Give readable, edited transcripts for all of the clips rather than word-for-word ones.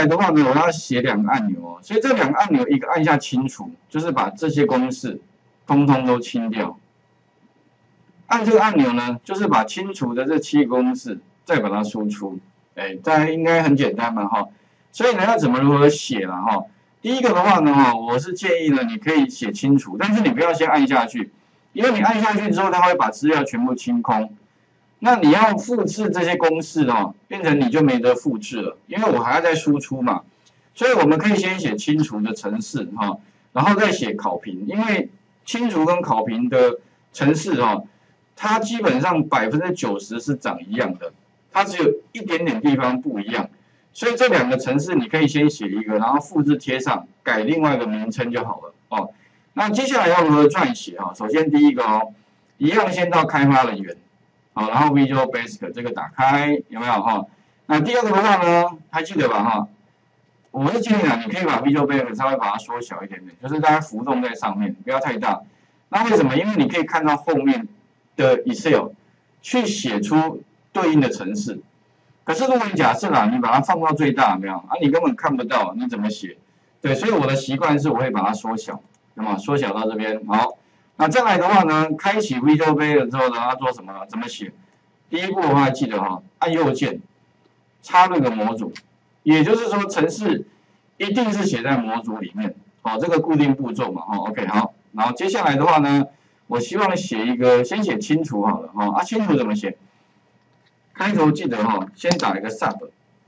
来的话呢，我要写2个按钮哦，所以这2个按钮一个按下清除，就是把这些公式通通都清掉。按这个按钮呢，就是把清除的这7个公式再把它输出。哎，大家应该很简单嘛哈。所以呢，要如何写了哈？第一个的话呢哈，我是建议呢，你可以写清除，但是你不要先按下去，因为你按下去之后，它会把资料全部清空。那你要复制这些公式哦，变成你就没得复制了，因为我还要再输出嘛。所以我们可以先写清除的程式哈，然后再写考评，因为清除跟考评的程式哈，它基本上90%是长一样的，它只有一点点地方不一样。所以这2个程式你可以先写一个，然后复制贴上，改另外一个名称就好了哦。那接下来要如何撰写啊？首先第一个哦，一样先到开发人员。好，然后 Visual Basic 这个打开有没有哈？那第二个的话呢，还记得吧哈？我是建议啊，你可以把 Visual Basic 稍微把它缩小一点点，就是大家浮动在上面，不要太大。那为什么？因为你可以看到后面的 Excel 去写出对应的程式。可是如果你假设啦，你把它放到最大，有没有啊？你根本看不到，你怎么写？对，所以我的习惯是我会把它缩小，那么缩小到这边好。那再来的话呢，开启 Visual Basic 之后呢，要做什么呢？怎么写？第一步的话，记得哈，按右键插入个模组，也就是说，程式一定是写在模组里面，哦，这个固定步骤嘛，哦 ，OK 好。然后接下来的话呢，我希望写一个，先写清除好了，哈，啊，清除怎么写？开头记得哈，先打一个 sub。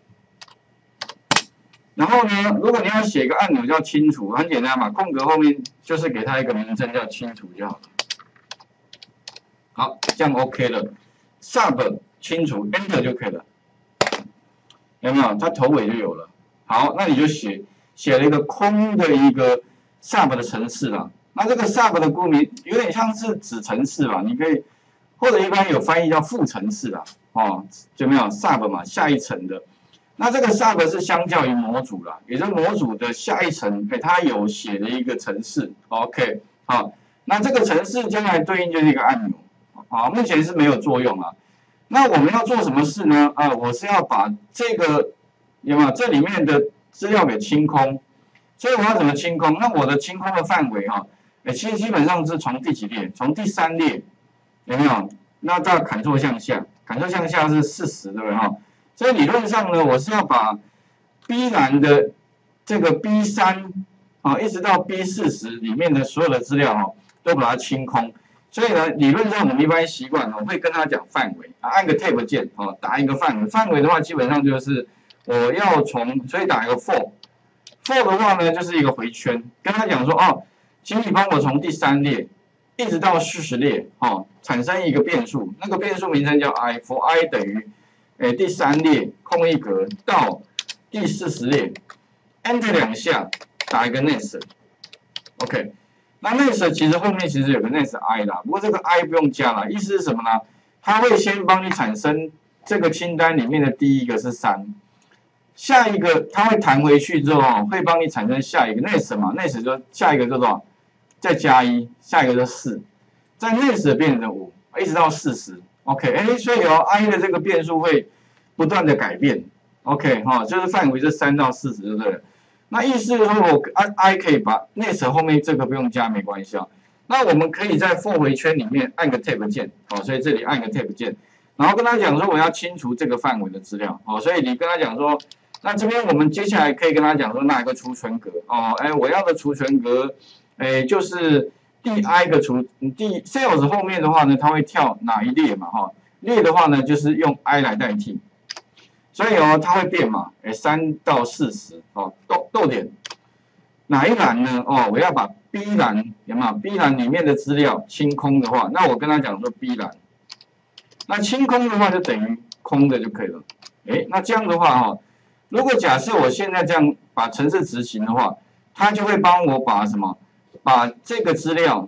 然后呢，如果你要写一个按钮叫清除，很简单嘛，空格后面就是给它一个名称叫清除就好了。好，这样 OK 了。sub 清除 Enter 就可以了，有没有？它头尾就有了。好，那你就写了一个空的一个 sub 的程式啦。那这个 sub 的顾名有点像是子程式吧，你可以或者一般有翻译叫副程式啦，哦，有没有 sub 嘛，下一层的。那这个 sub 是相较于模组啦，也就是模组的下一层，它有写了一个程式 ，OK， 好，那这个程式将来对应就是一个按钮，好，目前是没有作用啊。那我们要做什么事呢？我是要把这个有没有这里面的资料给清空，所以我要怎么清空？那我的清空的范围哈，其实基本上是从第几列？从第3列，有没有？那到Ctrl向下，Ctrl向下是40，对不对哈？所以理论上呢，我是要把 B 栏的这个 B3 啊，一直到 B40里面的所有的资料哈，都把它清空。所以呢，理论上我们一般习惯会跟他讲范围啊，按个 Tab 键啊，打一个范围。范围的话，基本上就是我要从，所以打一个 for 的话呢，就是一个回圈，跟他讲说哦，请你帮我从第3列一直到40列哦，产生一个变数，那个变数名称叫 i，for i 等于第3列空一格到第40列 ，Enter 2下，打一个 next，OK。那 next 其实后面其实有个 next i 啦，不过这个 i 不用加了，意思是什么呢？它会先帮你产生这个清单里面的第一个是3，下一个它会弹回去之后会帮你产生下一个 next 嘛 ，next 就下一个叫做再加1，下一个就4，在 next 变成5，一直到40，OK， 所以i 的这个变数会不断的改变 ，OK 哈，就是范围是3到40，对不对？那意思就是说我 i 可以把 next 后面这个不用加没关系啊。那我们可以在 for 回圈里面按个 tab 键，所以这里按个 tab 键，然后跟他讲说我要清除这个范围的资料，所以你跟他讲说，那这边我们接下来可以跟他讲说哪一个储存格，我要的储存格，就是第 i 个第 sales 后面的话呢，它会跳哪一列嘛，列的话呢就是用 i 来代替。所以它会变嘛，3到40逗点，哪一栏呢？我要把 B 栏有没有 ？B 栏里面的资料清空的话，那我跟他讲说 B 栏，那清空的话就等于空的就可以了。那这样的话如果假设我现在这样把程式执行的话，它就会帮我把什么？把这个资料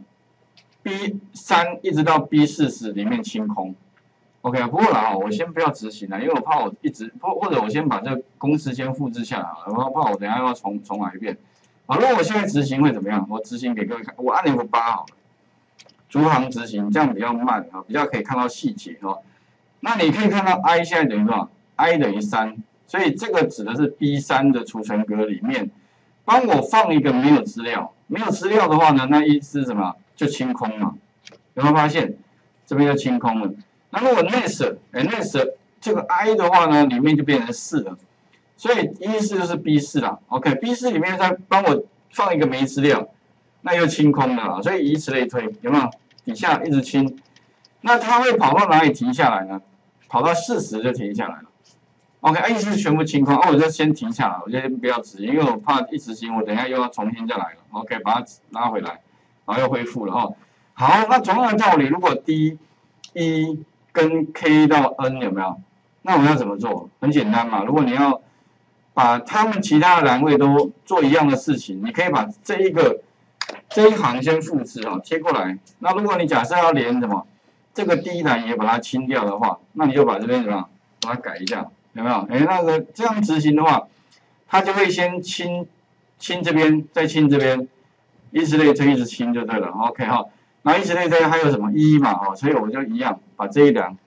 B3 一直到 B40里面清空。OK 不过啦我先不要执行了，因为我怕我一直或者我先把这个公式先复制下来，我怕我等一下要重来一遍。好，如果我现在执行会怎么样？我执行给各位看，我按F8好了，逐行执行，这样比较慢比较可以看到细节那你可以看到 i 现在等于多少 ？i 等于3， 所以这个指的是 B3 的储存格里面，帮我放一个没有资料，没有资料的话呢，那意思是什么？就清空嘛。有没有发现这边就清空了？那如果 next 这个 I 的话呢，里面就变成4了，所以意思就是 B4 啦。OK，B4 里面再帮我放一个没资料，那又清空了，所以以此类推，有没有？底下一直清，那它会跑到哪里停下来呢？跑到40就停下来了。OK， 意思是全部清空。我就先停下来，我就先不要执行，因为我怕一执行，我等一下又要重新再来了。OK， 把它拉回来，然后又恢复了哈。好，那同样的道理，如果 D 1跟 K 到 N 有没有？那我们要怎么做？很简单嘛，如果你要把他们其他的栏位都做一样的事情，你可以把这一行先复制啊，贴过来。那如果你假设要连什么，这个第一栏也把它清掉的话，那你就把这边怎么样，把它改一下，有没有？那个这样执行的话，它就会先清这边，再清这边，以此类推，一直清就对了。OK 哈，然后以此类推还有什么1嘛，所以我就一样把这一栏，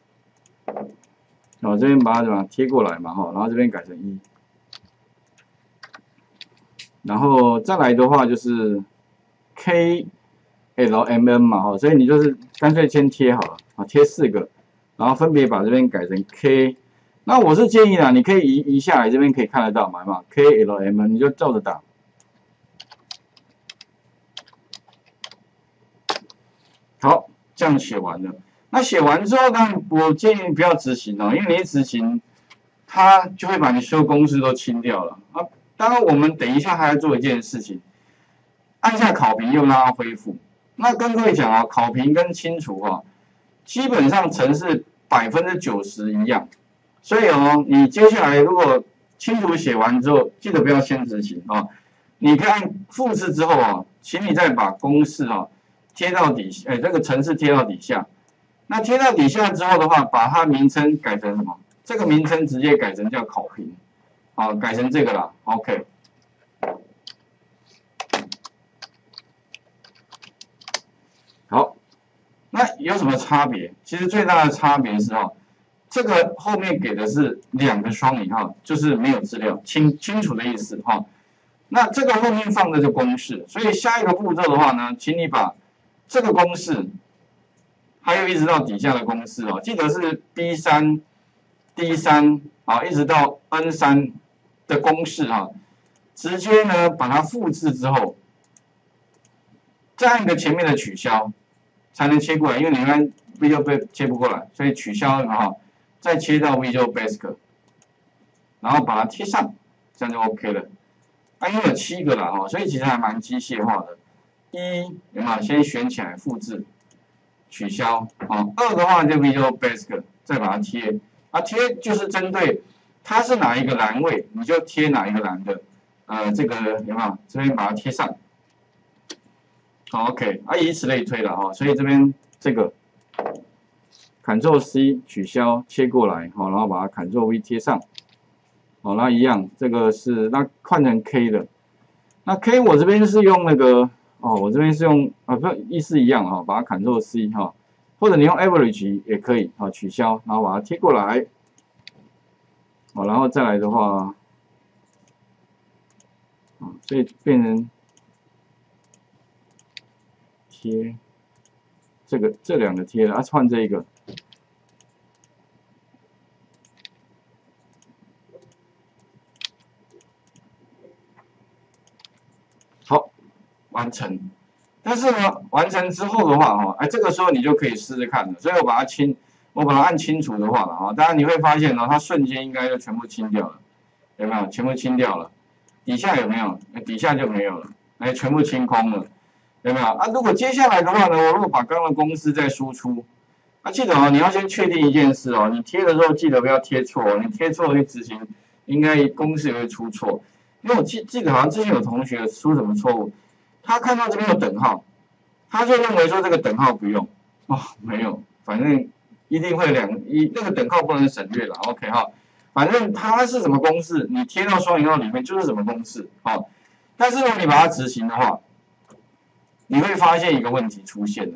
这边把它怎么贴过来嘛，然后这边改成1，然后再来的话就是 KLMN 嘛，所以你就是干脆先贴好了啊，贴4个，然后分别把这边改成 K。那我是建议啦，你可以移下来，这边可以看得到嘛，KLMN 你就照着打。好，这样写完了。那写完之后呢，我建议不要执行哦，因为你一执行，它就会把你所有公式都清掉了啊。当然，我们等一下还要做一件事情。按下考评又让它恢复。那跟各位讲啊，考评跟清除啊，基本上程式90%一样。所以哦，你接下来如果清除写完之后，记得不要先执行啊。你可以按复制之后啊，请你再把公式啊贴到底下，这个程式贴到底下。那贴到底下之后的话，把它名称改成什么？这个名称直接改成叫考评，啊，改成这个啦。OK。好，那有什么差别？其实最大的差别是这个后面给的是2个双引号，就是没有资料，清楚的意思哈。那这个后面放的是公式，所以下一个步骤的话呢，请你把这个公式，还有一直到底下的公式记得是 B3、D3 啊，一直到 N3 的公式直接呢把它复制之后，再按个前面的取消。才能切过来，因为你看 Visual Basic 切不过来，所以取消再切到 Visual Basic， 然后把它贴上，这样就 OK 了。因为有7个啦所以其实还蛮机械化的。1有没有？先选起来复制，取消2的话就 Visual Basic， 再把它贴。贴就是针对它是哪一个栏位，你就贴哪一个栏的这个有没有？这边把它贴上。OK， 以此类推了所以这边这个 Ctrl C 取消切过来然后把它 Ctrl V 贴上，那一样，这个是那换成 K 的，那 K 我这边是用那个我这边是用不意思一样把它 Ctrl C 或者你用 Average 也可以取消，然后把它贴过来，然后再来的话所以变成贴这2个贴了换这一个。好，完成。但是呢，完成之后的话这个时候你就可以试试看了。所以我把它按清除的话了当然你会发现它瞬间应该就全部清掉了，有没有？全部清掉了。底下有没有？底下就没有了，全部清空了。有没有如果接下来的话呢，我如果把刚刚的公式再输出，记得你要先确定一件事你贴的时候记得不要贴错你贴错去执行，应该公式也会出错。因为我记得好像之前有同学出什么错误，他看到这边有等号，他就认为说这个等号不用没有，反正一定会那个等号不能省略了 ，OK 反正它是什么公式，你贴到双引号里面就是什么公式但是如果你把它执行的话，你会发现一个问题出现了，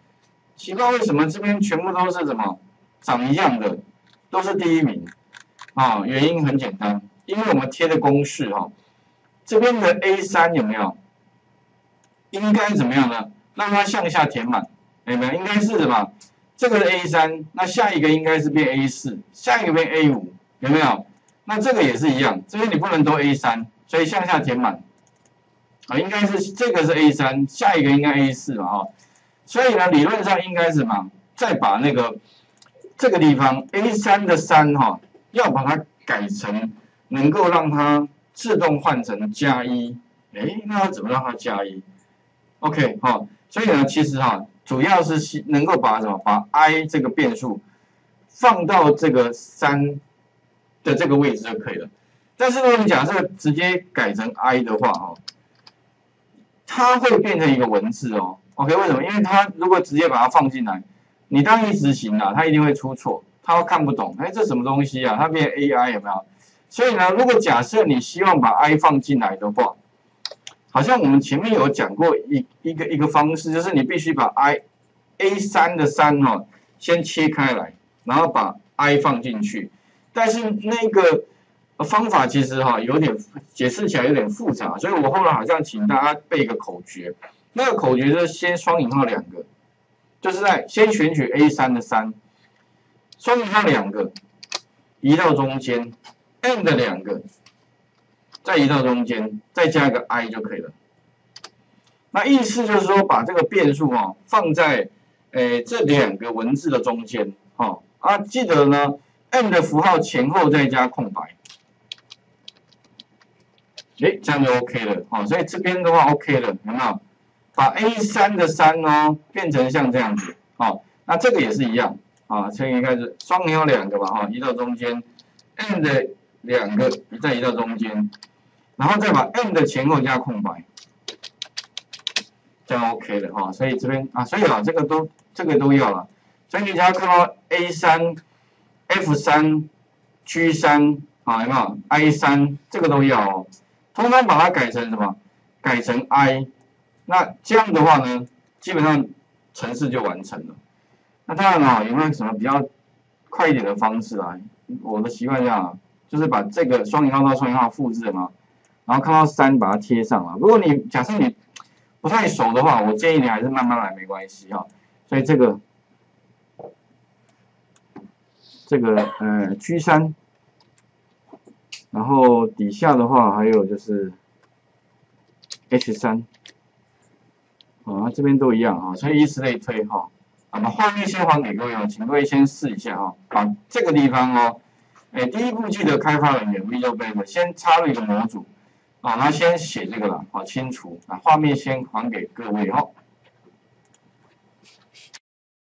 奇怪为什么这边全部都是什么长一样的，都是第1名， 啊，原因很简单，因为我们贴的公式哈，这边的 A3有没有？应该怎么样呢？让它向下填满，有没有？应该是什么？这个是 A3，那下一个应该是变 A4，下一个变 A5，有没有？那这个也是一样，这边你不能都 A3，所以向下填满。啊，应该是这个是 A3，下一个应该 A4嘛，哈，所以呢，理论上应该是什么？再把那个这个地方 A3的3哈，要把它改成能够让它自动换成+1，哎，那要怎么让它+1 ？OK 哈，所以呢，其实哈，主要是能够把什么？把 I 这个变数放到这个3的这个位置就可以了。但是如果你假设直接改成 I 的话，哈。它会变成一个文字哦 ，OK？ 为什么？因为它如果直接把它放进来，你当一执行啊，它一定会出错，它会看不懂，哎，这什么东西啊？它变 AI 有没有？所以呢，如果假设你希望把 I 放进来的话，好像我们前面有讲过一个方式，就是你必须把 A3的3哦先切开来，然后把 I 放进去，但是那个方法其实哈有点解释起来有点复杂，所以我后来好像请大家背一个口诀，那个口诀就是先双引号2个，就是在先选取 A3的3，双引号2个移到中间 ，and 2个再移到中间，再加个 I 就可以了。那意思就是说把这个变数哈放在这2个文字的中间，哈啊记得呢 ，and 的符号前后再加空白。哎，这样就 OK 了，好，所以这边的话 OK 了，有没有？把 A3的3哦变成像这样子，好，那这个也是一样，啊，这个应该是双引号2个吧，哈，移到中间 ，and 2个再移到中间，然后再把 and 前后加空白，这样 OK 了，哈，所以这边啊，所以啊，这个都要了，所以你只要看到 A3、F3、G3 啊，有没有 I3 这个都要哦。通常把它改成什么？改成 I， 那这样的话呢，基本上程式就完成了。那当然了，有没有什么比较快一点的方式啊？我的习惯下就是把这个双引号到双引号复制嘛，然后看到3把它贴上了。如果你假设你不太熟的话，我建议你还是慢慢来，没关系哈。所以这个G3。然后底下的话还有就是 H3， 啊，这边都一样啊，所以以此类推哈。那么画面先还给各位哦，请各位先试一下哈，把这个地方哦，第一步记得开发人员 Visual Basic 先插入一个模组，啊，然后先写这个了，好清除，啊，画面先还给各位哈。